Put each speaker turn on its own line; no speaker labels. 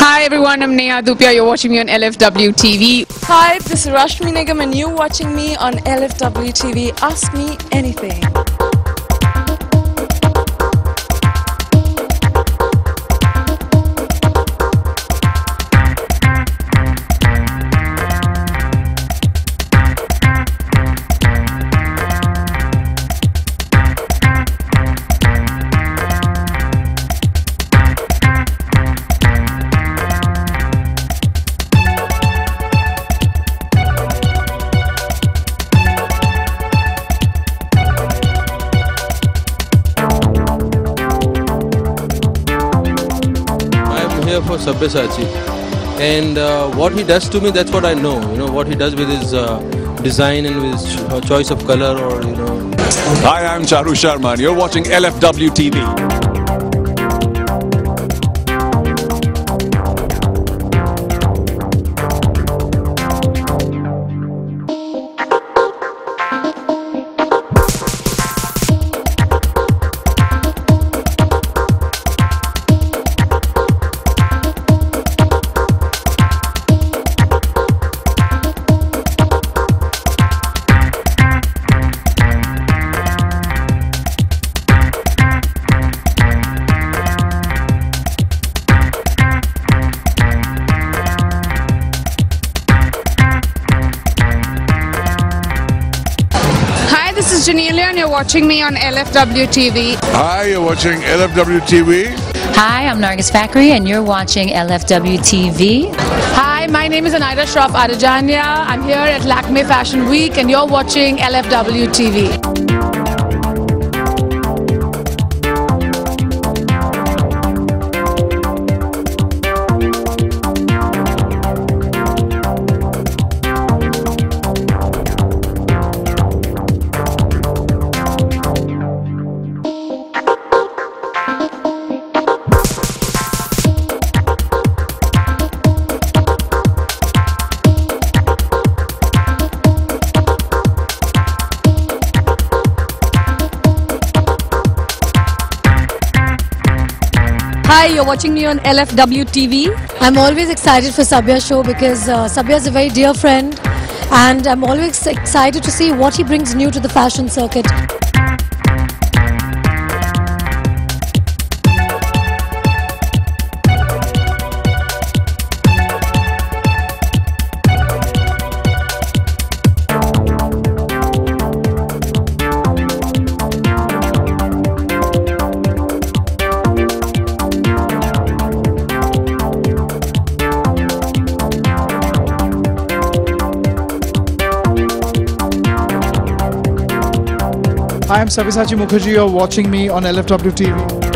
Hi everyone, I'm Neha Dupia. You're watching me on LFW TV.
Hi, this is Rashmi Nigam and you're watching me on LFW TV. Ask me anything.
Here for Sabyasachi, and what he does to me, that's what I know. You know what he does with his design and with his choice of color, or you know.
Hi, I'm Charu Sharma, and you're watching LFW TV.
This is Janelia and you're watching me on LFW TV.
Hi, you're watching LFW TV.
Hi, I'm Nargis Fakhri and you're watching LFW TV.
Hi, my name is Anaida Shroff Adajania. I'm here at Lakme Fashion Week and you're watching LFW TV.
Hi, you're watching me on LFW TV. I'm always excited for Sabya's show because Sabya is a very dear friend and I'm always excited to see what he brings new to the fashion circuit.
Hi, I'm Sabyasachi Mukherjee. You're watching me on LFW TV.